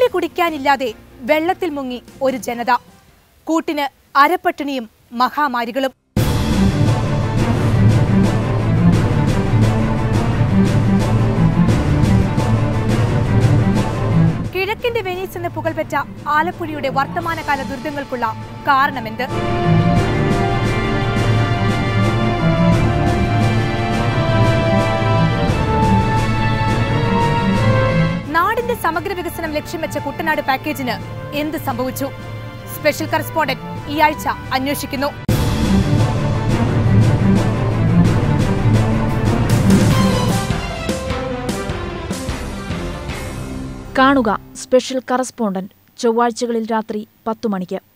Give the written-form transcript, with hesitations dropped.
തുള്ളി കുടിക്കാനില്ലാതെ വെള്ളത്തിൽ മുങ്ങി ഒരു ജനത. കൂട്ടിന് അരപ്പട്ടിണിയും മഹാമാരികളും. കിഴക്കിന്റെ വെനീസ് എന്ന് പുകൾപെറ്റ ആലപ്പുഴയുടെ വർത്തമാനകാല ദുരിതങ്ങൾക്കുള്ള കാരണമെന്ത്? നാടിന്റെ സമഗ്ര വികസനം ലക്ഷ്യം വെച്ച കുട്ടനാട് പാക്കേജിന് എന്ത് സംഭവിച്ചു? സ്പെഷ്യൽ കറസ്പോണ്ടന്റ് ഈ ആഴ്ച അന്വേഷിക്കുന്നു. കാണുക സ്പെഷ്യൽ കറസ്പോണ്ടന്റ് ചൊവ്വാഴ്ചകളിൽ രാത്രി 10 മണിക്ക്.